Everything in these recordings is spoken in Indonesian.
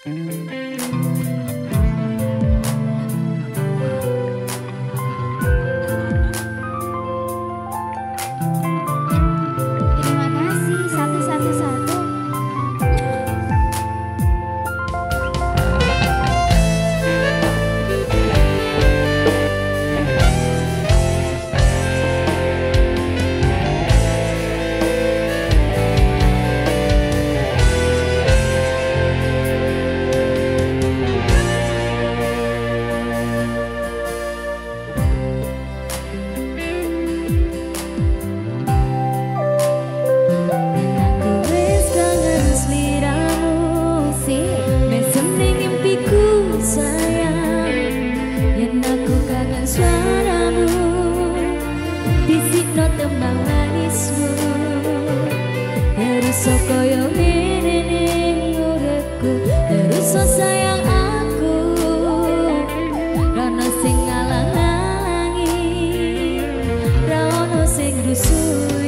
Terima kasih satu-satu-satu. Suaramu bisikno tembang manismu terus koyo ngene ning uripku terus sayang aku rono sing ngalang-alangi rono sing rusui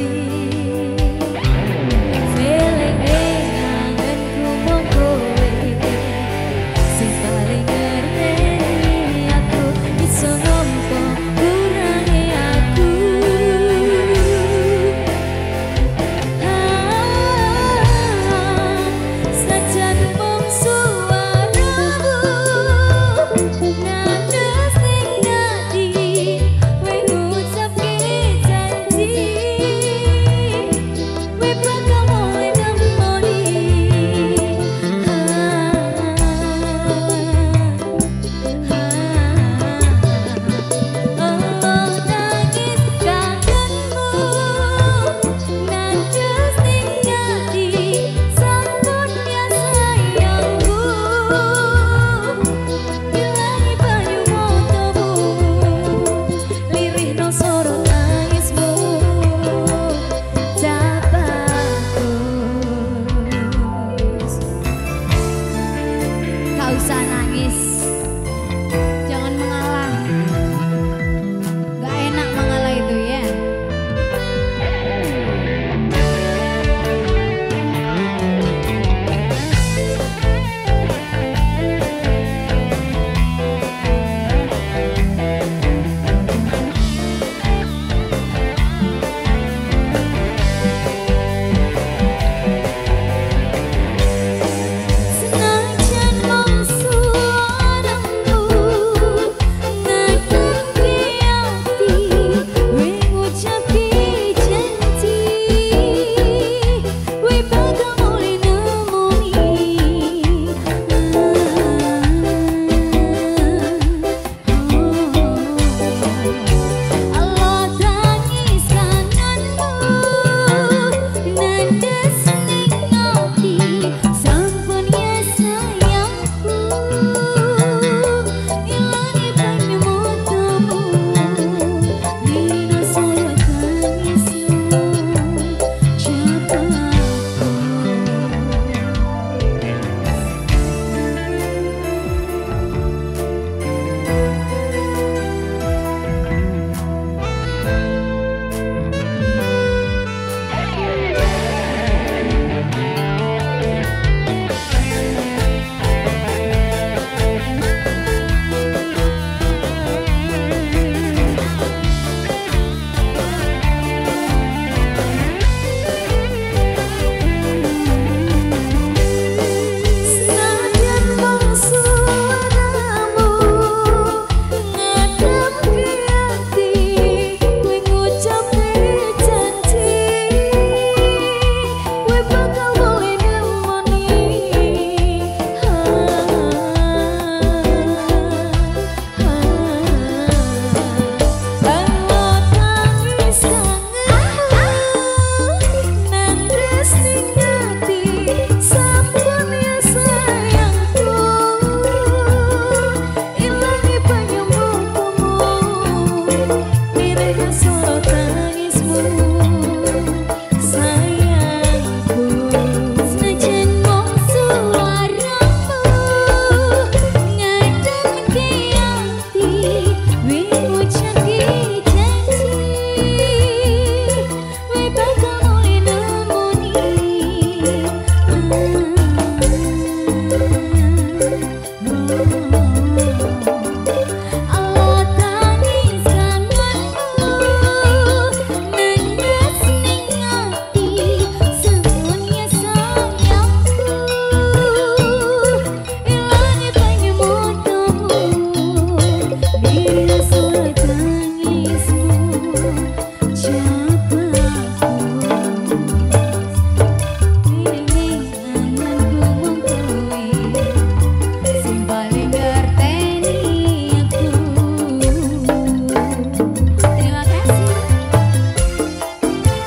feeling kangenku mung kowe sing paling ngerti aku iso janji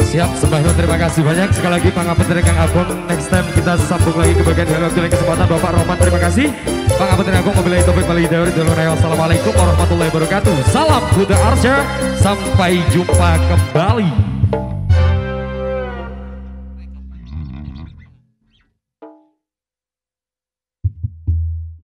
Siap, Sembahno, terima kasih banyak. Sekali lagi Pangapunten Kang Agung. Next time kita sambung lagi ke bagian dialog dengan kesempatan Bapak Roman. Terima kasih. Pangapunten Agung, wabillahi taufiq wal hidayah. Assalamualaikum warahmatullahi wabarakatuh. Salam Buddha Archer. Sampai jumpa kembali.